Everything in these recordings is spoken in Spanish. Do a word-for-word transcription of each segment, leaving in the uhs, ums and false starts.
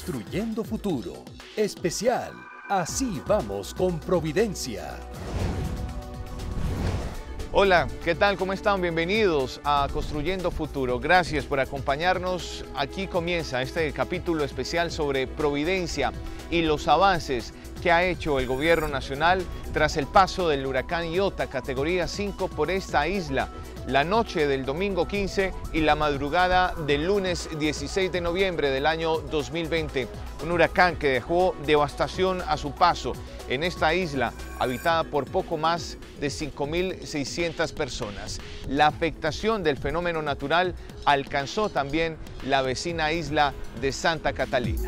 Construyendo Futuro. Especial. Así vamos con Providencia. Hola, ¿qué tal? ¿Cómo están? Bienvenidos a Construyendo Futuro. Gracias por acompañarnos. Aquí comienza este capítulo especial sobre Providencia y los avances que ha hecho el gobierno nacional tras el paso del huracán Iota, categoría cinco, por esta isla, la noche del domingo quince y la madrugada del lunes dieciséis de noviembre del año dos mil veinte. Un huracán que dejó devastación a su paso en esta isla, habitada por poco más de cinco mil seiscientas personas. La afectación del fenómeno natural alcanzó también la vecina isla de Santa Catalina.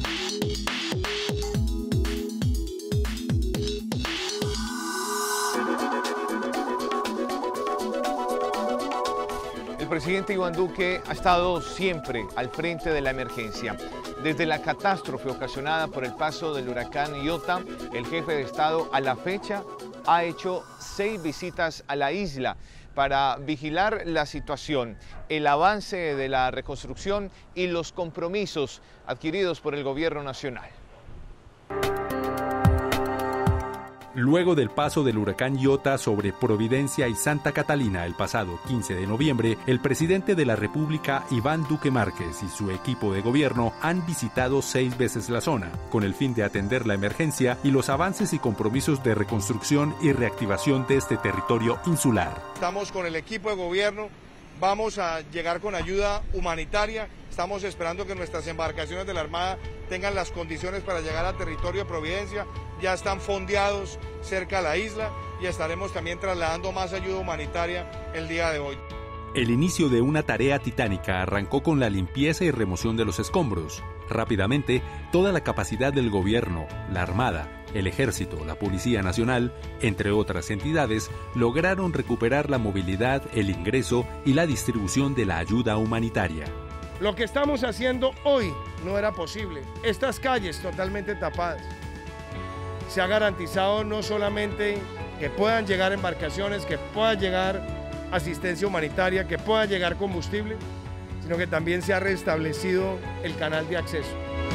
El presidente Iván Duque ha estado siempre al frente de la emergencia. Desde la catástrofe ocasionada por el paso del huracán Iota, el jefe de Estado a la fecha ha hecho seis visitas a la isla para vigilar la situación, el avance de la reconstrucción y los compromisos adquiridos por el gobierno nacional. Luego del paso del huracán Iota sobre Providencia y Santa Catalina el pasado quince de noviembre, el presidente de la República, Iván Duque Márquez, y su equipo de gobierno han visitado seis veces la zona, con el fin de atender la emergencia y los avances y compromisos de reconstrucción y reactivación de este territorio insular. Estamos con el equipo de gobierno, vamos a llegar con ayuda humanitaria, estamos esperando que nuestras embarcaciones de la Armada tengan las condiciones para llegar al territorio de Providencia. Ya están fondeados cerca a la isla y estaremos también trasladando más ayuda humanitaria el día de hoy. El inicio de una tarea titánica arrancó con la limpieza y remoción de los escombros. Rápidamente, toda la capacidad del gobierno, la Armada, el Ejército, la Policía Nacional, entre otras entidades, lograron recuperar la movilidad, el ingreso y la distribución de la ayuda humanitaria. Lo que estamos haciendo hoy no era posible. Estas calles totalmente tapadas. Se ha garantizado no solamente que puedan llegar embarcaciones, que pueda llegar asistencia humanitaria, que pueda llegar combustible, sino que también se ha restablecido el canal de acceso.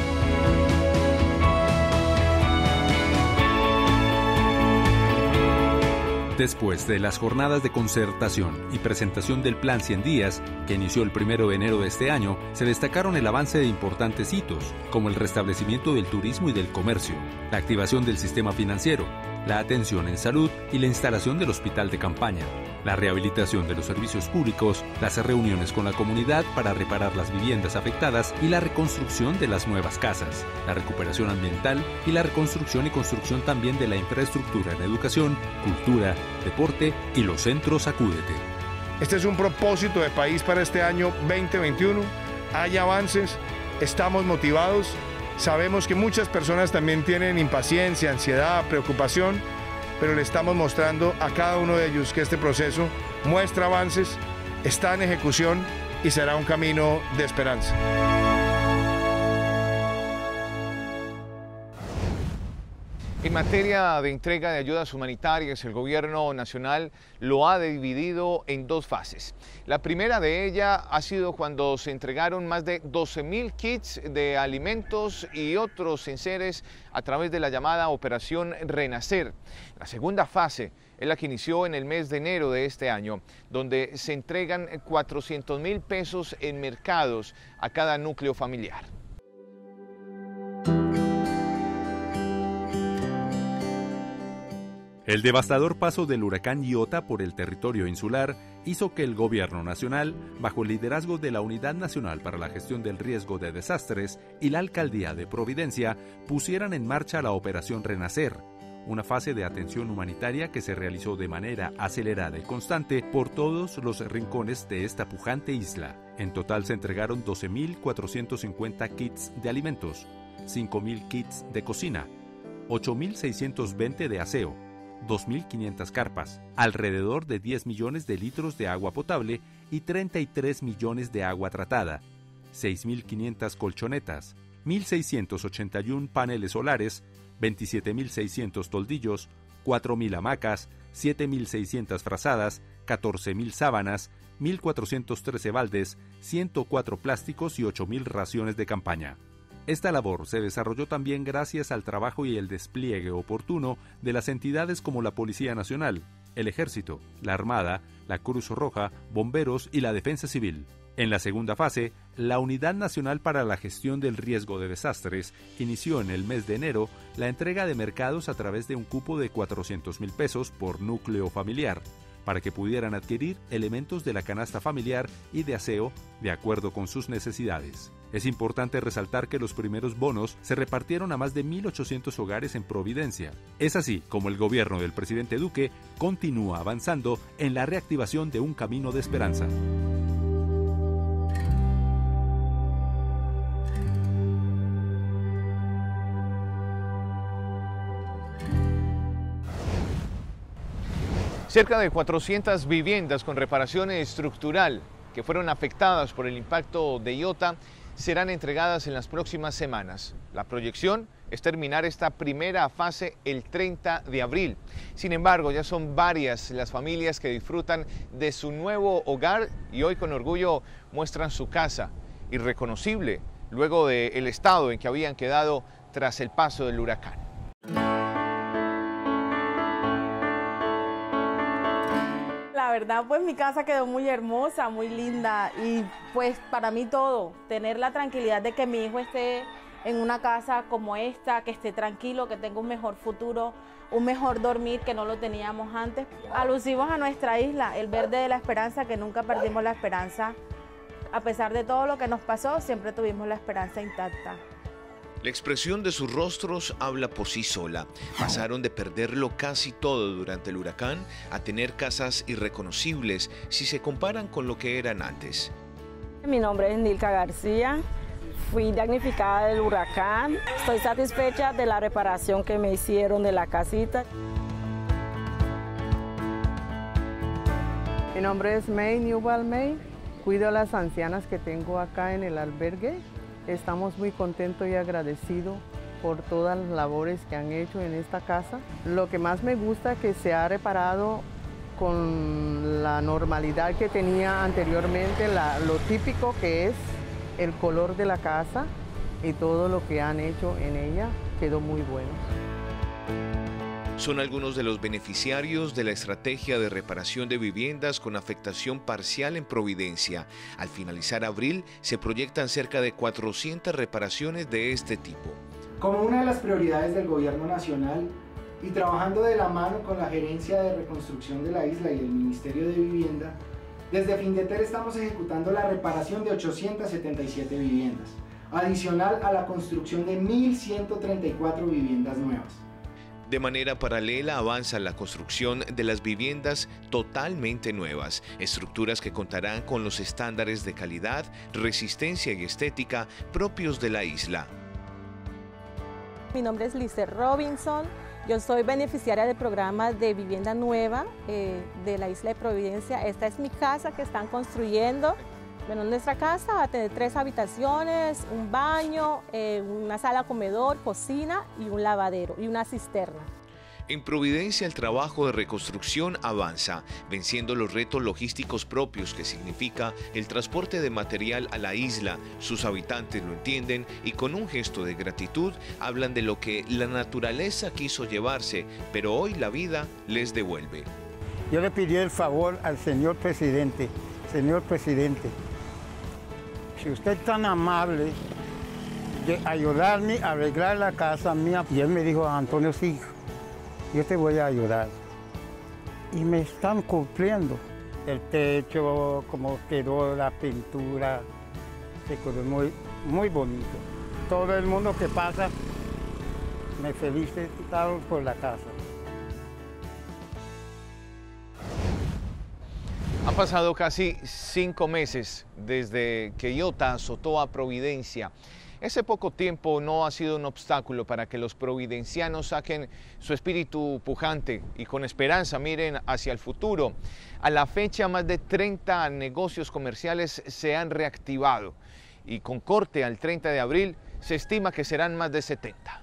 Después de las jornadas de concertación y presentación del Plan cien días, que inició el primero de enero de este año, se destacaron el avance de importantes hitos, como el restablecimiento del turismo y del comercio, la activación del sistema financiero, la atención en salud y la instalación del hospital de campaña, la rehabilitación de los servicios públicos, las reuniones con la comunidad para reparar las viviendas afectadas y la reconstrucción de las nuevas casas, la recuperación ambiental y la reconstrucción y construcción también de la infraestructura en educación, cultura, deporte y los centros Acúdete. Este es un propósito de país para este año veinte veintiuno. Hay avances, estamos motivados. Sabemos que muchas personas también tienen impaciencia, ansiedad, preocupación, pero le estamos mostrando a cada uno de ellos que este proceso muestra avances, está en ejecución y será un camino de esperanza. En materia de entrega de ayudas humanitarias, el gobierno nacional lo ha dividido en dos fases. La primera de ellas ha sido cuando se entregaron más de doce mil kits de alimentos y otros enseres a través de la llamada Operación Renacer. La segunda fase es la que inició en el mes de enero de este año, donde se entregan cuatrocientos mil pesos en mercados a cada núcleo familiar. El devastador paso del huracán Iota por el territorio insular hizo que el gobierno nacional, bajo el liderazgo de la Unidad Nacional para la Gestión del Riesgo de Desastres y la Alcaldía de Providencia, pusieran en marcha la Operación Renacer, una fase de atención humanitaria que se realizó de manera acelerada y constante por todos los rincones de esta pujante isla. En total se entregaron doce mil cuatrocientos cincuenta kits de alimentos, cinco mil kits de cocina, ocho mil seiscientos veinte de aseo, dos mil quinientas carpas, alrededor de diez millones de litros de agua potable y treinta y tres millones de agua tratada, seis mil quinientas colchonetas, mil seiscientos ochenta y uno paneles solares, veintisiete mil seiscientos toldillos, cuatro mil hamacas, siete mil seiscientas frazadas, catorce mil sábanas, mil cuatrocientos trece baldes, ciento cuatro plásticos y ocho mil raciones de campaña. Esta labor se desarrolló también gracias al trabajo y el despliegue oportuno de las entidades como la Policía Nacional, el Ejército, la Armada, la Cruz Roja, Bomberos y la Defensa Civil. En la segunda fase, la Unidad Nacional para la Gestión del Riesgo de Desastres inició en el mes de enero la entrega de mercados a través de un cupo de cuatrocientos mil pesos por núcleo familiar, para que pudieran adquirir elementos de la canasta familiar y de aseo de acuerdo con sus necesidades. Es importante resaltar que los primeros bonos se repartieron a más de mil ochocientos hogares en Providencia. Es así como el gobierno del presidente Duque continúa avanzando en la reactivación de un camino de esperanza. Cerca de cuatrocientas viviendas con reparación estructural que fueron afectadas por el impacto de Iota serán entregadas en las próximas semanas. La proyección es terminar esta primera fase el treinta de abril. Sin embargo, ya son varias las familias que disfrutan de su nuevo hogar y hoy con orgullo muestran su casa, irreconocible luego del estado en que habían quedado tras el paso del huracán. La verdad, pues mi casa quedó muy hermosa, muy linda y pues para mí todo, tener la tranquilidad de que mi hijo esté en una casa como esta, que esté tranquilo, que tenga un mejor futuro, un mejor dormir que no lo teníamos antes. Alusivos a nuestra isla, el verde de la esperanza, que nunca perdimos la esperanza. A pesar de todo lo que nos pasó, siempre tuvimos la esperanza intacta. La expresión de sus rostros habla por sí sola. Pasaron de perderlo casi todo durante el huracán a tener casas irreconocibles si se comparan con lo que eran antes. Mi nombre es Nilka García, fui damnificada del huracán. Estoy satisfecha de la reparación que me hicieron de la casita. Mi nombre es May Newell May, cuido a las ancianas que tengo acá en el albergue. Estamos muy contentos y agradecidos por todas las labores que han hecho en esta casa. Lo que más me gusta es que se ha reparado con la normalidad que tenía anteriormente, la, lo típico que es el color de la casa y todo lo que han hecho en ella quedó muy bueno. Son algunos de los beneficiarios de la estrategia de reparación de viviendas con afectación parcial en Providencia. Al finalizar abril, se proyectan cerca de cuatrocientas reparaciones de este tipo. Como una de las prioridades del Gobierno Nacional y trabajando de la mano con la Gerencia de Reconstrucción de la Isla y el Ministerio de Vivienda, desde Findeter estamos ejecutando la reparación de ochocientas setenta y siete viviendas, adicional a la construcción de mil ciento treinta y cuatro viviendas nuevas. De manera paralela avanza la construcción de las viviendas totalmente nuevas, estructuras que contarán con los estándares de calidad, resistencia y estética propios de la isla. Mi nombre es Lice Robinson, yo soy beneficiaria del programa de vivienda nueva eh, de la isla de Providencia. Esta es mi casa que están construyendo. Bueno, nuestra casa va a tener tres habitaciones, un baño, eh, una sala comedor, cocina y un lavadero y una cisterna. En Providencia el trabajo de reconstrucción avanza, venciendo los retos logísticos propios que significa el transporte de material a la isla. Sus habitantes lo entienden y con un gesto de gratitud hablan de lo que la naturaleza quiso llevarse, pero hoy la vida les devuelve. Yo le pedí el favor al señor presidente, señor presidente, si usted es tan amable de ayudarme a arreglar la casa mía, y él me dijo, Antonio, sí, yo te voy a ayudar. Y me están cumpliendo. El techo, como quedó la pintura, se quedó muy, muy bonito. Todo el mundo que pasa me felicita por la casa. Han pasado casi cinco meses desde que Iota azotó a Providencia. Ese poco tiempo no ha sido un obstáculo para que los providencianos saquen su espíritu pujante y con esperanza miren hacia el futuro. A la fecha, más de treinta negocios comerciales se han reactivado y con corte al treinta de abril se estima que serán más de setenta.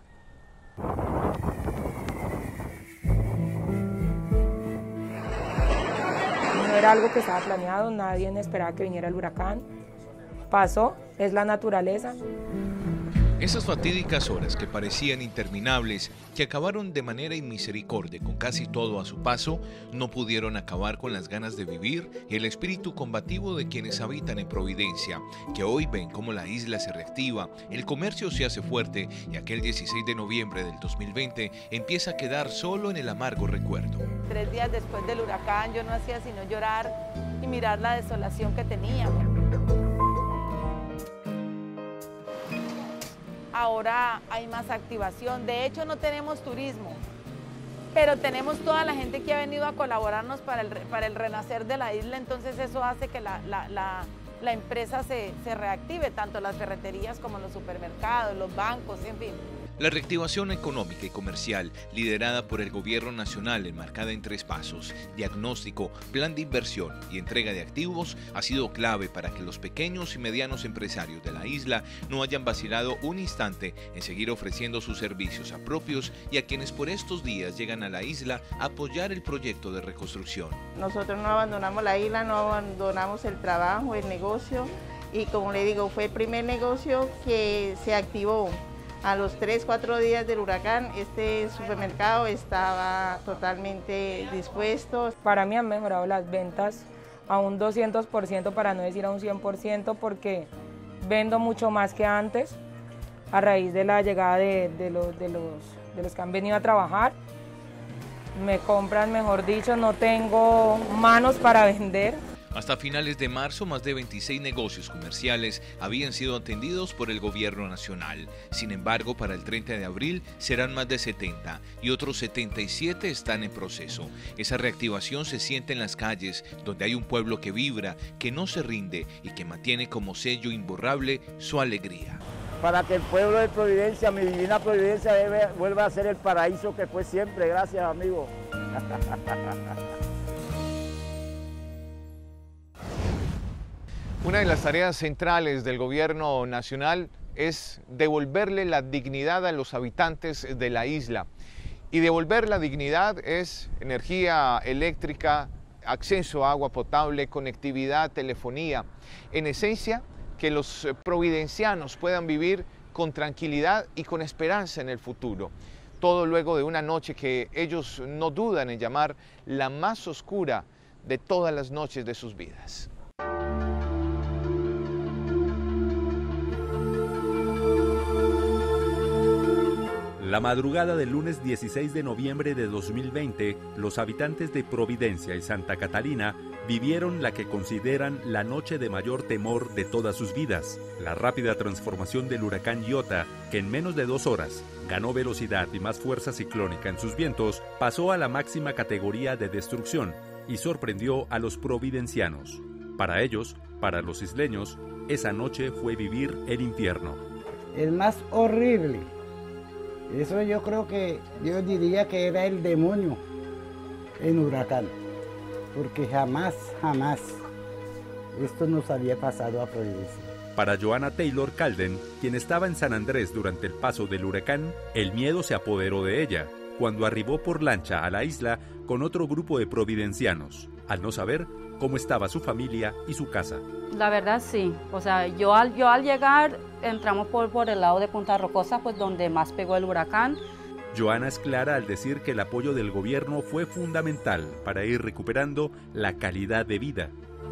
No era algo que estaba planeado, nadie esperaba que viniera el huracán. Pasó, es la naturaleza. Esas fatídicas horas que parecían interminables, que acabaron de manera inmisericordia con casi todo a su paso, no pudieron acabar con las ganas de vivir y el espíritu combativo de quienes habitan en Providencia, que hoy ven cómo la isla se reactiva, el comercio se hace fuerte y aquel dieciséis de noviembre del dos mil veinte empieza a quedar solo en el amargo recuerdo. Tres días después del huracán yo no hacía sino llorar y mirar la desolación que teníamos. Ahora hay más activación, de hecho no tenemos turismo, pero tenemos toda la gente que ha venido a colaborarnos para el, para el renacer de la isla, entonces eso hace que la, la, la, la empresa se, se reactive, tanto las ferreterías como los supermercados, los bancos, en fin. La reactivación económica y comercial, liderada por el gobierno nacional, enmarcada en tres pasos: diagnóstico, plan de inversión y entrega de activos, ha sido clave para que los pequeños y medianos empresarios de la isla no hayan vacilado un instante en seguir ofreciendo sus servicios a propios y a quienes por estos días llegan a la isla a apoyar el proyecto de reconstrucción. Nosotros no abandonamos la isla, no abandonamos el trabajo, el negocio, y como le digo, fue el primer negocio que se activó. A los tres, cuatro días del huracán, este supermercado estaba totalmente dispuesto. Para mí han mejorado las ventas a un doscientos por ciento, para no decir a un cien por ciento, porque vendo mucho más que antes a raíz de la llegada de, de, los, de, los, de los que han venido a trabajar. Me compran, mejor dicho, no tengo manos para vender. Hasta finales de marzo, más de veintiséis negocios comerciales habían sido atendidos por el gobierno nacional. Sin embargo, para el treinta de abril serán más de setenta y otros setenta y siete están en proceso. Esa reactivación se siente en las calles, donde hay un pueblo que vibra, que no se rinde y que mantiene como sello imborrable su alegría. Para que el pueblo de Providencia, mi divina Providencia, debe, vuelva a ser el paraíso que fue siempre. Gracias, amigo. Una de las tareas centrales del gobierno nacional es devolverle la dignidad a los habitantes de la isla. Y devolver la dignidad es energía eléctrica, acceso a agua potable, conectividad, telefonía. En esencia, que los providencianos puedan vivir con tranquilidad y con esperanza en el futuro. Todo luego de una noche que ellos no dudan en llamar la más oscura de todas las noches de sus vidas. La madrugada del lunes dieciséis de noviembre de dos mil veinte, los habitantes de Providencia y Santa Catalina vivieron la que consideran la noche de mayor temor de todas sus vidas. La rápida transformación del huracán Iota, que en menos de dos horas ganó velocidad y más fuerza ciclónica en sus vientos, pasó a la máxima categoría de destrucción y sorprendió a los providencianos. Para ellos, para los isleños, esa noche fue vivir el infierno. El más horrible. Eso yo creo que yo diría que era el demonio en huracán, porque jamás, jamás esto nos había pasado a Providencia. Para Joanna Taylor Calden, quien estaba en San Andrés durante el paso del huracán, el miedo se apoderó de ella cuando arribó por lancha a la isla con otro grupo de providencianos, al no saber cómo estaba su familia y su casa. La verdad sí, o sea, yo al, yo al llegar entramos por, por el lado de Punta Rocosa, pues donde más pegó el huracán. Joanna es clara al decir que el apoyo del gobierno fue fundamental para ir recuperando la calidad de vida.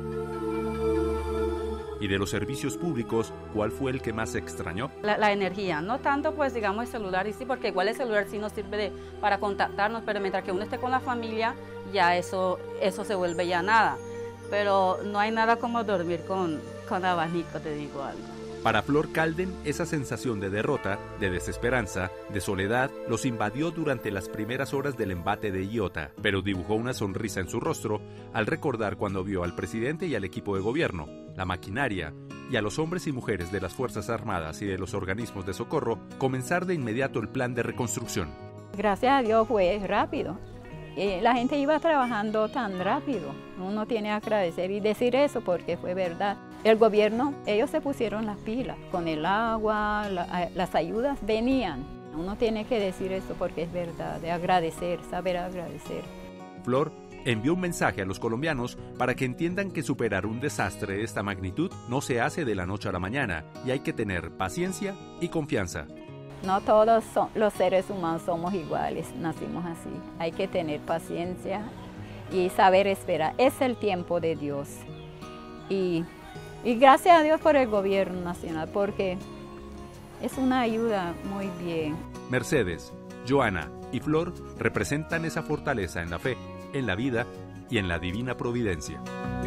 Y de los servicios públicos, ¿cuál fue el que más extrañó? La, la energía, no tanto pues digamos el celular, y sí, porque igual el celular sí nos sirve de, para contactarnos, pero mientras que uno esté con la familia, ya eso, eso se vuelve ya nada. Pero no hay nada como dormir con, con abanico, te digo algo. Para Flor Calden, esa sensación de derrota, de desesperanza, de soledad, los invadió durante las primeras horas del embate de Iota, pero dibujó una sonrisa en su rostro al recordar cuando vio al presidente y al equipo de gobierno, la maquinaria y a los hombres y mujeres de las Fuerzas Armadas y de los organismos de socorro comenzar de inmediato el plan de reconstrucción. Gracias a Dios fue rápido. Eh, la gente iba trabajando tan rápido. Uno tiene que agradecer y decir eso porque fue verdad. El gobierno, ellos se pusieron las pilas con el agua, la, las ayudas venían. Uno tiene que decir eso porque es verdad, de agradecer, saber agradecer. Flor envió un mensaje a los colombianos para que entiendan que superar un desastre de esta magnitud no se hace de la noche a la mañana y hay que tener paciencia y confianza. No todos son, los seres humanos somos iguales, nacimos así. Hay que tener paciencia y saber esperar. Es el tiempo de Dios. Y, y gracias a Dios por el gobierno nacional, porque es una ayuda muy bien. Mercedes, Joana y Flor representan esa fortaleza en la fe, en la vida y en la divina providencia.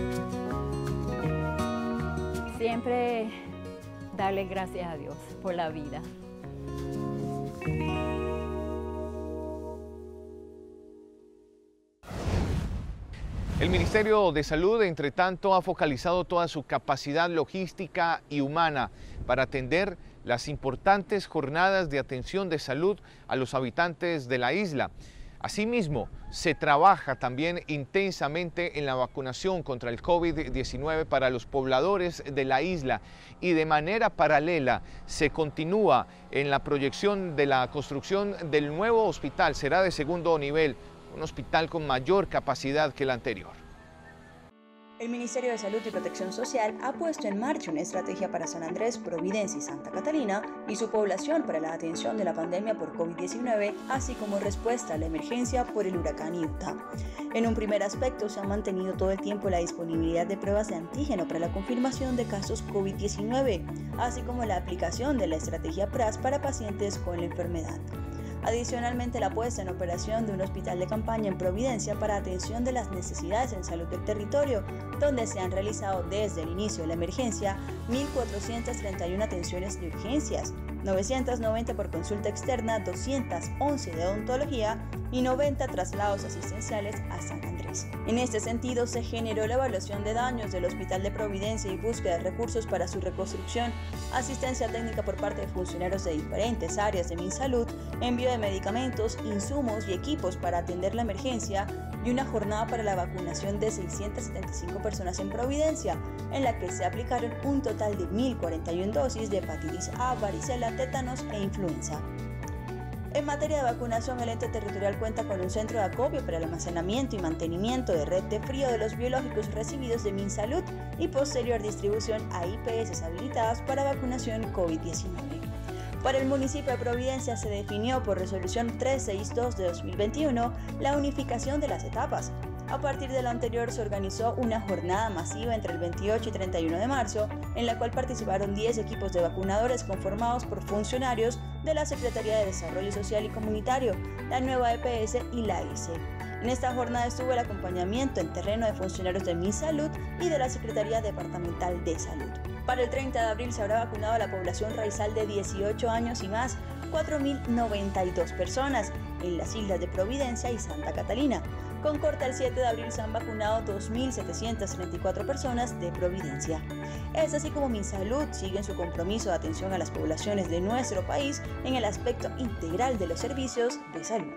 Siempre darle gracias a Dios por la vida. El Ministerio de Salud, entre tanto, ha focalizado toda su capacidad logística y humana para atender las importantes jornadas de atención de salud a los habitantes de la isla. Asimismo, se trabaja también intensamente en la vacunación contra el COVID diecinueve para los pobladores de la isla y de manera paralela se continúa en la proyección de la construcción del nuevo hospital. Será de segundo nivel, un hospital con mayor capacidad que el anterior. El Ministerio de Salud y Protección Social ha puesto en marcha una estrategia para San Andrés, Providencia y Santa Catalina y su población para la atención de la pandemia por COVID diecinueve, así como respuesta a la emergencia por el huracán Iota. En un primer aspecto, se ha mantenido todo el tiempo la disponibilidad de pruebas de antígeno para la confirmación de casos COVID diecinueve, así como la aplicación de la estrategia P R A S para pacientes con la enfermedad. Adicionalmente, la puesta en operación de un hospital de campaña en Providencia para atención de las necesidades en salud del territorio, donde se han realizado desde el inicio de la emergencia mil cuatrocientas treinta y una atenciones de urgencias, novecientas noventa por consulta externa, doscientas once de odontología y noventa traslados asistenciales a San Andrés. En este sentido, se generó la evaluación de daños del Hospital de Providencia y búsqueda de recursos para su reconstrucción, asistencia técnica por parte de funcionarios de diferentes áreas de MinSalud, envío de medicamentos, insumos y equipos para atender la emergencia y una jornada para la vacunación de seiscientas setenta y cinco personas en Providencia, en la que se aplicaron un total de mil cuarenta y una dosis de hepatitis A, varicela, tétanos e influenza. En materia de vacunación, el ente territorial cuenta con un centro de acopio para el almacenamiento y mantenimiento de red de frío de los biológicos recibidos de MinSalud y posterior distribución a I P S habilitadas para vacunación COVID diecinueve. Para el municipio de Providencia se definió por resolución trescientos sesenta y dos de dos mil veintiuno la unificación de las etapas. A partir de lo anterior se organizó una jornada masiva entre el veintiocho y treinta y uno de marzo, en la cual participaron diez equipos de vacunadores conformados por funcionarios de la Secretaría de Desarrollo Social y Comunitario, la nueva E P S y la I C E. En esta jornada estuvo el acompañamiento en terreno de funcionarios de MinSalud y de la Secretaría Departamental de Salud. Para el treinta de abril se habrá vacunado a la población raizal de dieciocho años y más, cuatro mil noventa y dos personas, en las islas de Providencia y Santa Catalina. Con corte al siete de abril se han vacunado dos mil setecientas treinta y cuatro personas de Providencia. Es así como MinSalud sigue en su compromiso de atención a las poblaciones de nuestro país en el aspecto integral de los servicios de salud.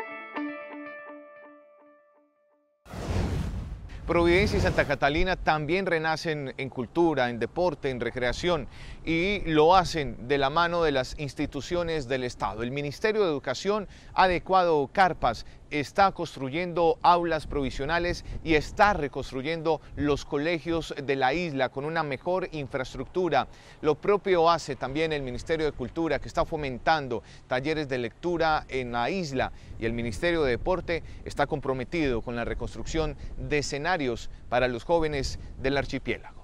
Providencia y Santa Catalina también renacen en cultura, en deporte, en recreación y lo hacen de la mano de las instituciones del Estado. El Ministerio de Educación ha adecuado carpas, está construyendo aulas provisionales y está reconstruyendo los colegios de la isla con una mejor infraestructura. Lo propio hace también el Ministerio de Cultura, que está fomentando talleres de lectura en la isla, y el Ministerio de Deporte está comprometido con la reconstrucción de escenarios para los jóvenes del archipiélago.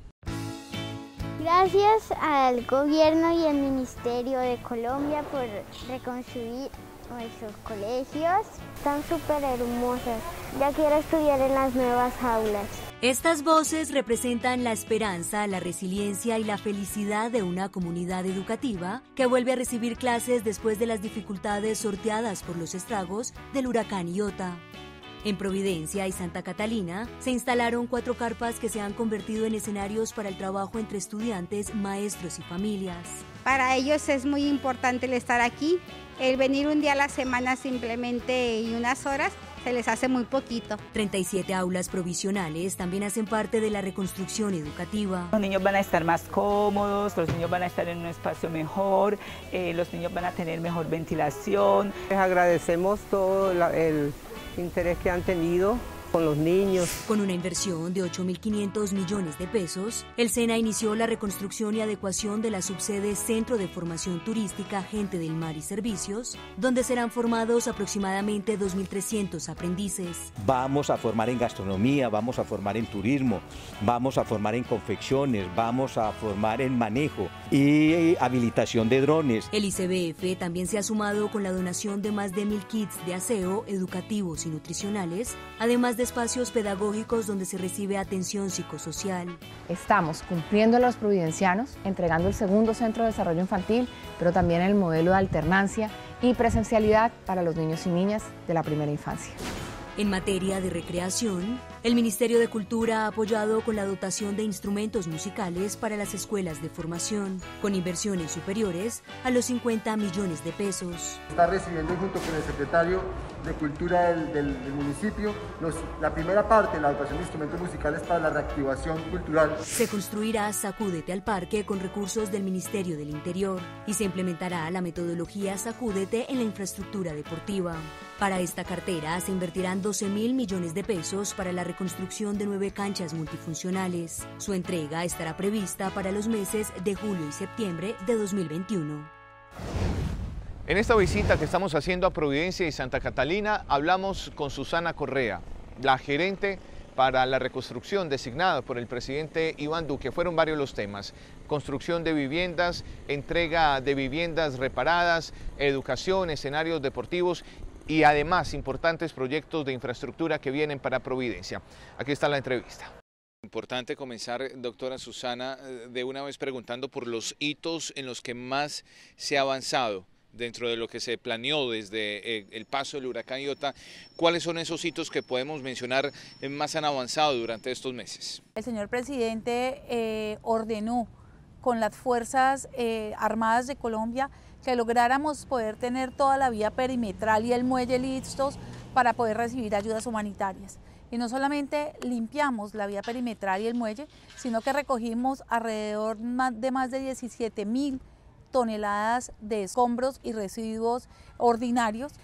Gracias al gobierno y al Ministerio de Colombia por reconstruir nuestros colegios. Están súper hermosas. Ya quiero estudiar en las nuevas aulas. Estas voces representan la esperanza, la resiliencia y la felicidad de una comunidad educativa que vuelve a recibir clases después de las dificultades sorteadas por los estragos del huracán Iota. En Providencia y Santa Catalina se instalaron cuatro carpas que se han convertido en escenarios para el trabajo entre estudiantes, maestros y familias. Para ellos es muy importante el estar aquí. El venir un día a la semana simplemente y unas horas se les hace muy poquito. treinta y siete aulas provisionales también hacen parte de la reconstrucción educativa. Los niños van a estar más cómodos, los niños van a estar en un espacio mejor, eh, los niños van a tener mejor ventilación. Les agradecemos todo la, el interés que han tenido con los niños. Con una inversión de ocho mil quinientos millones de pesos, el SENA inició la reconstrucción y adecuación de la subsede Centro de Formación Turística Gente del Mar y Servicios, donde serán formados aproximadamente dos mil trescientos aprendices. Vamos a formar en gastronomía, vamos a formar en turismo, vamos a formar en confecciones, vamos a formar en manejo y habilitación de drones. El I C B F también se ha sumado con la donación de más de mil kits de aseo, educativos y nutricionales, además de espacios pedagógicos donde se recibe atención psicosocial. Estamos cumpliendo a los providencianos, entregando el segundo centro de desarrollo infantil, pero también el modelo de alternancia y presencialidad para los niños y niñas de la primera infancia. En materia de recreación, el Ministerio de Cultura ha apoyado con la dotación de instrumentos musicales para las escuelas de formación, con inversiones superiores a los cincuenta millones de pesos. Está recibiendo junto con el secretario de Cultura del, del, del municipio los, la primera parte de la dotación de instrumentos musicales para la reactivación cultural. Se construirá Sacúdete al Parque con recursos del Ministerio del Interior y se implementará la metodología Sacúdete en la infraestructura deportiva. Para esta cartera se invertirán doce mil millones de pesos para la reconstrucción de nueve canchas multifuncionales. Su entrega estará prevista para los meses de julio y septiembre de dos mil veintiuno. En esta visita que estamos haciendo a Providencia y Santa Catalina, hablamos con Susana Correa, la gerente para la reconstrucción designada por el presidente Iván Duque. Fueron varios los temas: construcción de viviendas, entrega de viviendas reparadas, educación, escenarios deportivos y además importantes proyectos de infraestructura que vienen para Providencia. Aquí está la entrevista. Importante comenzar, doctora Susana, de una vez preguntando por los hitos en los que más se ha avanzado dentro de lo que se planeó desde el paso del huracán Iota. ¿Cuáles son esos hitos que podemos mencionar más han avanzado durante estos meses? El señor presidente eh, ordenó con las Fuerzas eh, Armadas de Colombia que lográramos poder tener toda la vía perimetral y el muelle listos para poder recibir ayudas humanitarias. Y no solamente limpiamos la vía perimetral y el muelle, sino que recogimos alrededor de más de diecisiete mil toneladas de escombros y residuos ordinarios.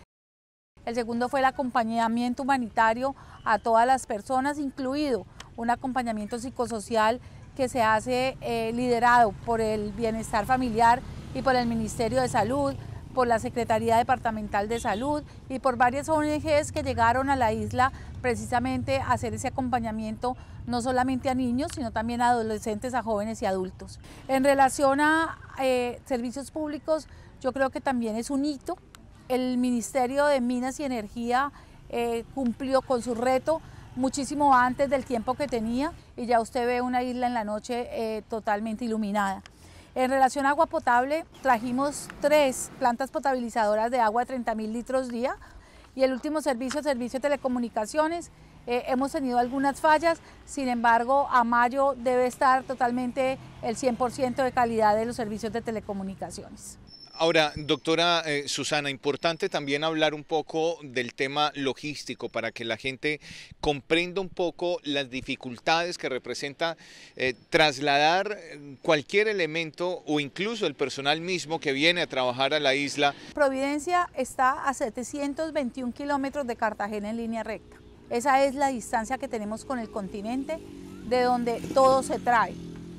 El segundo fue el acompañamiento humanitario a todas las personas, incluido un acompañamiento psicosocial que se hace eh, liderado por el Bienestar Familiar y por el Ministerio de Salud, por la Secretaría Departamental de Salud y por varias O N Ges que llegaron a la isla precisamente a hacer ese acompañamiento no solamente a niños, sino también a adolescentes, a jóvenes y adultos. En relación a eh, servicios públicos, yo creo que también es un hito. El Ministerio de Minas y Energía eh, cumplió con su reto muchísimo antes del tiempo que tenía y ya usted ve una isla en la noche eh, totalmente iluminada. En relación a agua potable, trajimos tres plantas potabilizadoras de agua de treinta mil litros día y el último servicio, servicio de telecomunicaciones, eh, hemos tenido algunas fallas, sin embargo a mayo debe estar totalmente el cien por ciento de calidad de los servicios de telecomunicaciones. Ahora, doctora eh, Susana, importante también hablar un poco del tema logístico para que la gente comprenda un poco las dificultades que representa eh, trasladar cualquier elemento o incluso el personal mismo que viene a trabajar a la isla. Providencia está a setecientos veintiún kilómetros de Cartagena en línea recta. Esa es la distancia que tenemos con el continente, de donde todo se trae.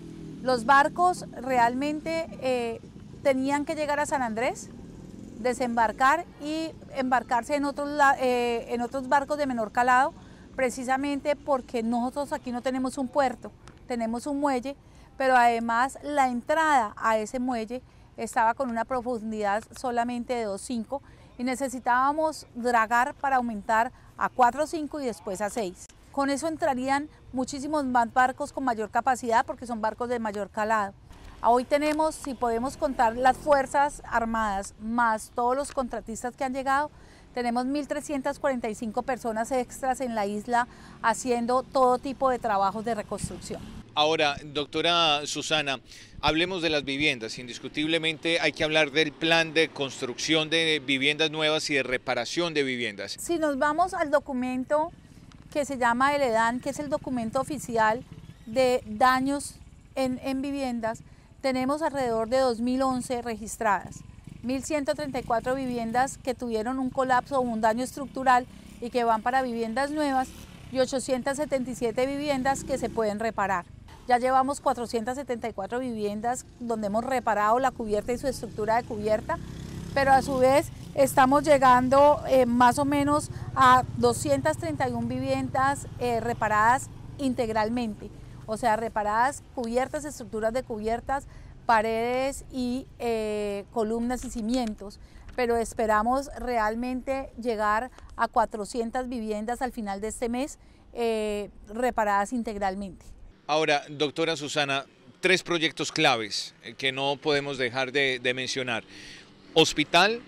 Los barcos realmente Eh, tenían que llegar a San Andrés, desembarcar y embarcarse en otros, eh, en otros barcos de menor calado, precisamente porque nosotros aquí no tenemos un puerto, tenemos un muelle, pero además la entrada a ese muelle estaba con una profundidad solamente de dos punto cinco y necesitábamos dragar para aumentar a cuatro punto cinco y después a seis. Con eso entrarían muchísimos más barcos con mayor capacidad porque son barcos de mayor calado. Hoy tenemos, si podemos contar las Fuerzas Armadas más todos los contratistas que han llegado, tenemos mil trescientas cuarenta y cinco personas extras en la isla haciendo todo tipo de trabajos de reconstrucción. Ahora, doctora Susana, hablemos de las viviendas. Indiscutiblemente hay que hablar del plan de construcción de viviendas nuevas y de reparación de viviendas. Si nos vamos al documento que se llama el EDAN, que es el documento oficial de daños en, en viviendas, tenemos alrededor de dos mil once registradas, mil ciento treinta y cuatro viviendas que tuvieron un colapso o un daño estructural y que van para viviendas nuevas y ochocientas setenta y siete viviendas que se pueden reparar. Ya llevamos cuatrocientas setenta y cuatro viviendas donde hemos reparado la cubierta y su estructura de cubierta, pero a su vez estamos llegando eh, más o menos a doscientas treinta y una viviendas eh, reparadas integralmente, o sea, reparadas cubiertas, estructuras de cubiertas, paredes y eh, columnas y cimientos, pero esperamos realmente llegar a cuatrocientas viviendas al final de este mes eh, reparadas integralmente. Ahora, doctora Susana, tres proyectos claves que no podemos dejar de, de mencionar. Hospital,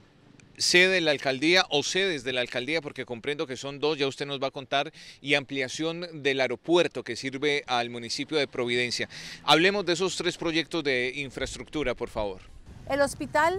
sede de la alcaldía o sedes de la alcaldía, porque comprendo que son dos, ya usted nos va a contar, y ampliación del aeropuerto que sirve al municipio de Providencia. Hablemos de esos tres proyectos de infraestructura, por favor. El hospital,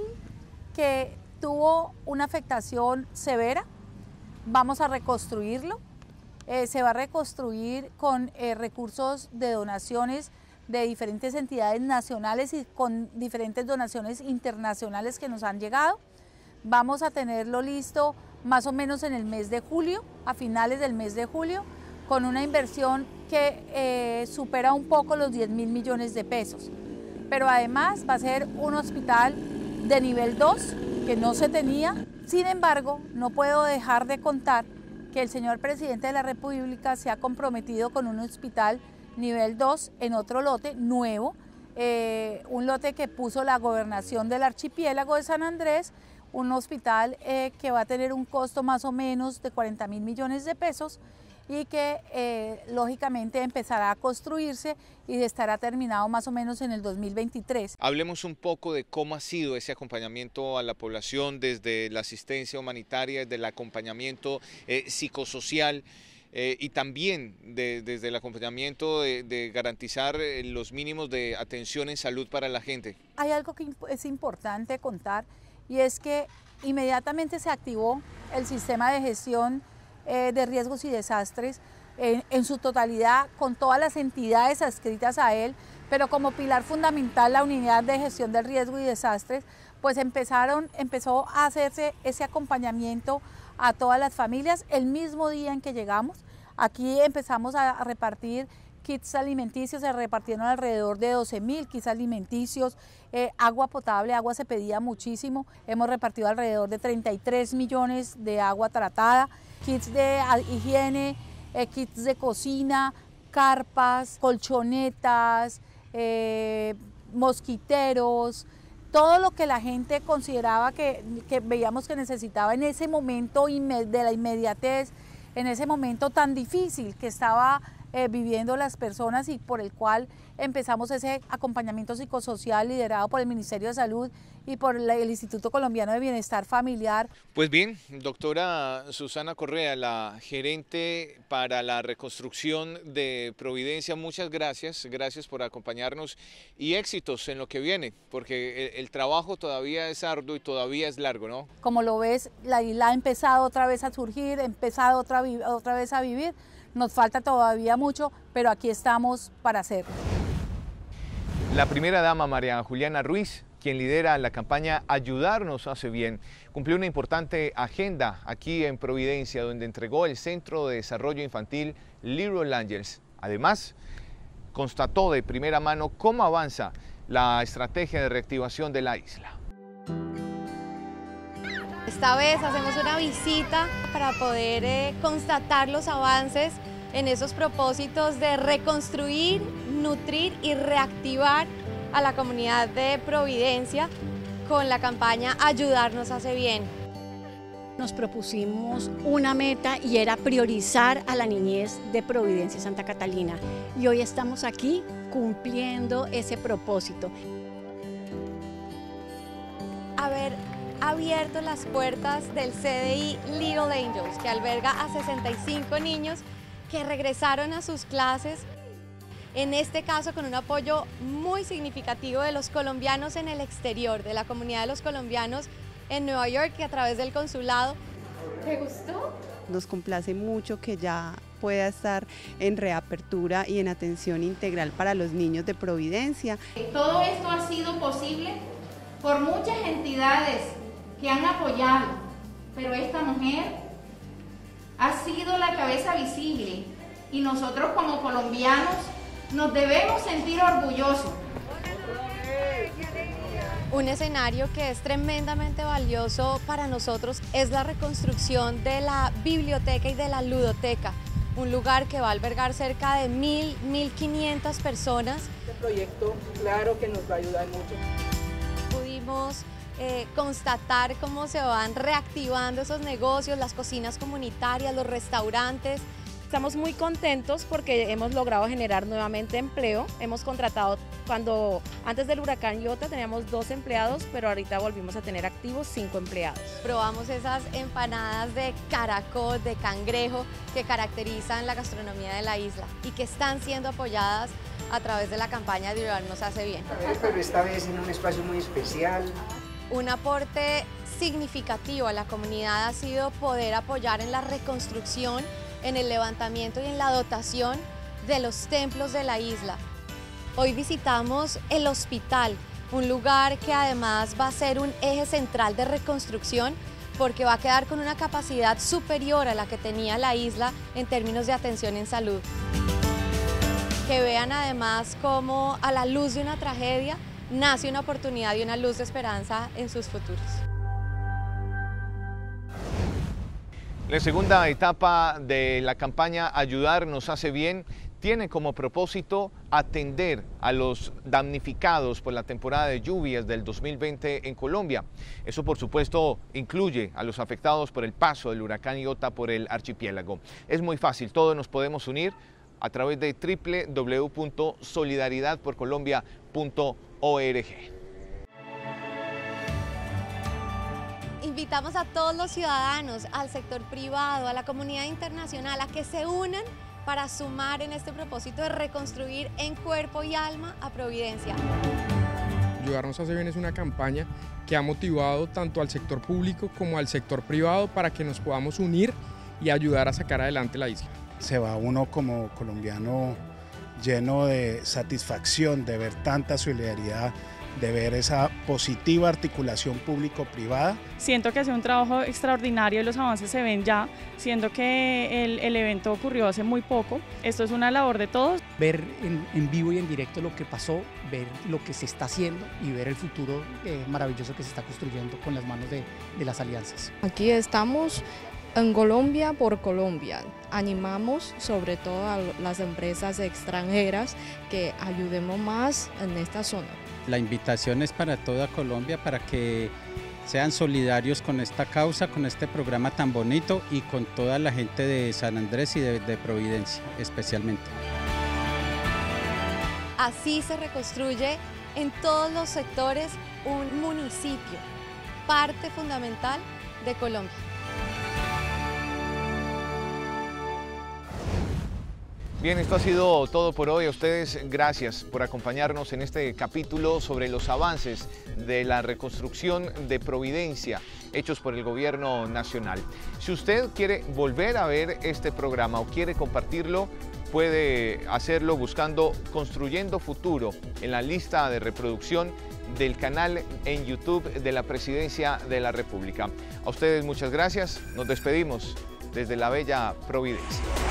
que tuvo una afectación severa, vamos a reconstruirlo. Eh, se va a reconstruir con eh, recursos de donaciones de diferentes entidades nacionales y con diferentes donaciones internacionales que nos han llegado. Vamos a tenerlo listo más o menos en el mes de julio, a finales del mes de julio, con una inversión que eh, supera un poco los diez mil millones de pesos. Pero además va a ser un hospital de nivel dos que no se tenía. Sin embargo, no puedo dejar de contar que el señor presidente de la República se ha comprometido con un hospital nivel dos en otro lote nuevo, eh, un lote que puso la gobernación del archipiélago de San Andrés, un hospital eh, que va a tener un costo más o menos de cuarenta mil millones de pesos y que eh, lógicamente empezará a construirse y estará terminado más o menos en el dos mil veintitrés. Hablemos un poco de cómo ha sido ese acompañamiento a la población desde la asistencia humanitaria, desde el acompañamiento eh, psicosocial eh, y también de, desde el acompañamiento de, de garantizar eh, los mínimos de atención en salud para la gente. Hay algo que es importante contar y es que inmediatamente se activó el sistema de gestión eh, de riesgos y desastres en, en su totalidad, con todas las entidades adscritas a él, pero como pilar fundamental la unidad de gestión del riesgo y desastres, pues empezaron, empezó a hacerse ese acompañamiento a todas las familias el mismo día en que llegamos. Aquí empezamos a repartir kits alimenticios, se repartieron alrededor de doce mil kits alimenticios, eh, agua potable, agua se pedía muchísimo, hemos repartido alrededor de treinta y tres millones de agua tratada, kits de higiene, eh, kits de cocina, carpas, colchonetas, eh, mosquiteros, todo lo que la gente consideraba que, que veíamos que necesitaba en ese momento de la inmediatez, en ese momento tan difícil que estaba Eh, viviendo las personas y por el cual empezamos ese acompañamiento psicosocial liderado por el Ministerio de Salud y por la, el Instituto Colombiano de Bienestar Familiar. Pues bien, doctora Susana Correa, la gerente para la reconstrucción de Providencia, muchas gracias, gracias por acompañarnos y éxitos en lo que viene, porque el, el trabajo todavía es arduo y todavía es largo, ¿no? Como lo ves, la isla ha empezado otra vez a surgir, ha empezado otra, otra vez a vivir. Nos falta todavía mucho, pero aquí estamos para hacerlo. La primera dama, María Juliana Ruiz, quien lidera la campaña Ayudarnos hace bien, cumplió una importante agenda aquí en Providencia, donde entregó el Centro de Desarrollo Infantil Little Angels. Además, constató de primera mano cómo avanza la estrategia de reactivación de la isla. Esta vez hacemos una visita para poder eh, constatar los avances en esos propósitos de reconstruir, nutrir y reactivar a la comunidad de Providencia con la campaña Ayudarnos hace bien. Nos propusimos una meta y era priorizar a la niñez de Providencia y Santa Catalina y hoy estamos aquí cumpliendo ese propósito. Haber abierto las puertas del C D I Little Angels, que alberga a sesenta y cinco niños que regresaron a sus clases, en este caso con un apoyo muy significativo de los colombianos en el exterior, de la comunidad de los colombianos en Nueva York, que a través del consulado. ¿Te gustó? Nos complace mucho que ya pueda estar en reapertura y en atención integral para los niños de Providencia. Todo esto ha sido posible por muchas entidades que han apoyado, pero esta mujer ha sido la cabeza visible y nosotros como colombianos nos debemos sentir orgullosos. Un escenario que es tremendamente valioso para nosotros es la reconstrucción de la biblioteca y de la ludoteca, un lugar que va a albergar cerca de mil, mil quinientas personas. Este proyecto, claro que nos va a ayudar mucho. Pudimos eh, constatar cómo se van reactivando esos negocios, las cocinas comunitarias, los restaurantes. Estamos muy contentos porque hemos logrado generar nuevamente empleo. Hemos contratado, cuando antes del huracán Iota teníamos dos empleados, pero ahorita volvimos a tener activos cinco empleados. Probamos esas empanadas de caracol, de cangrejo, que caracterizan la gastronomía de la isla y que están siendo apoyadas a través de la campaña de Vivar nos hace bien. Pero esta vez en un espacio muy especial. Un aporte significativo a la comunidad ha sido poder apoyar en la reconstrucción, en el levantamiento y en la dotación de los templos de la isla. Hoy visitamos el hospital, un lugar que además va a ser un eje central de reconstrucción porque va a quedar con una capacidad superior a la que tenía la isla en términos de atención en salud. Que vean además cómo a la luz de una tragedia nace una oportunidad y una luz de esperanza en sus futuros. La segunda etapa de la campaña Ayudar nos hace bien tiene como propósito atender a los damnificados por la temporada de lluvias del dos mil veinte en Colombia. Eso, por supuesto, incluye a los afectados por el paso del huracán Iota por el archipiélago. Es muy fácil, todos nos podemos unir a través de doble u doble u doble u punto solidaridad por colombia punto org. Invitamos a todos los ciudadanos, al sector privado, a la comunidad internacional, a que se unan para sumar en este propósito de reconstruir en cuerpo y alma a Providencia. Ayudar nos hace bien es una campaña que ha motivado tanto al sector público como al sector privado para que nos podamos unir y ayudar a sacar adelante la isla. Se va uno como colombiano lleno de satisfacción de ver tanta solidaridad, de ver esa positiva articulación público-privada. Siento que hace un trabajo extraordinario y los avances se ven ya, siendo que el, el evento ocurrió hace muy poco. Esto es una labor de todos. Ver en, en vivo y en directo lo que pasó, ver lo que se está haciendo y ver el futuro eh, maravilloso que se está construyendo con las manos de, de las alianzas. Aquí estamos en Colombia por Colombia. Animamos sobre todo a las empresas extranjeras que ayudemos más en esta zona. La invitación es para toda Colombia para que sean solidarios con esta causa, con este programa tan bonito y con toda la gente de San Andrés y de, de Providencia especialmente. Así se reconstruye en todos los sectores un municipio, parte fundamental de Colombia. Bien, esto ha sido todo por hoy. A ustedes, gracias por acompañarnos en este capítulo sobre los avances de la reconstrucción de Providencia hechos por el Gobierno Nacional. Si usted quiere volver a ver este programa o quiere compartirlo, puede hacerlo buscando Construyendo Futuro en la lista de reproducción del canal en YouTube de la Presidencia de la República. A ustedes muchas gracias. Nos despedimos desde la bella Providencia.